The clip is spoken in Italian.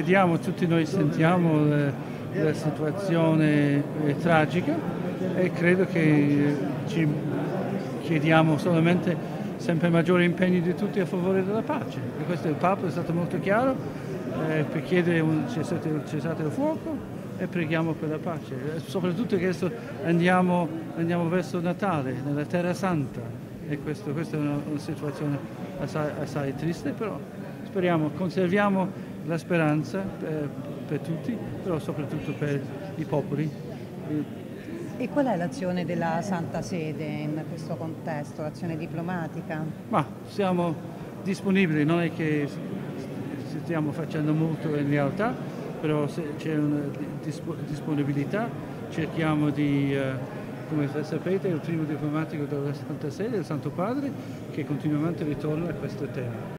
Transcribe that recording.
vediamo, tutti noi sentiamo la situazione tragica e credo che ci chiediamo solamente sempre maggiori impegni di tutti a favore della pace. E questo il Papa è stato molto chiaro per chiedere un cessate il fuoco e preghiamo per la pace. Soprattutto che adesso andiamo verso Natale, nella Terra Santa, e questa è una situazione assai triste, però speriamo, conserviamo la speranza per tutti, però soprattutto per i popoli. E qual è l'azione della Santa Sede in questo contesto, l'azione diplomatica? Ma siamo disponibili, non è che stiamo facendo molto in realtà, però se c'è una disponibilità cerchiamo di, come sapete, il primo diplomatico della Santa Sede, il Santo Padre, che continuamente ritorna a questo tema.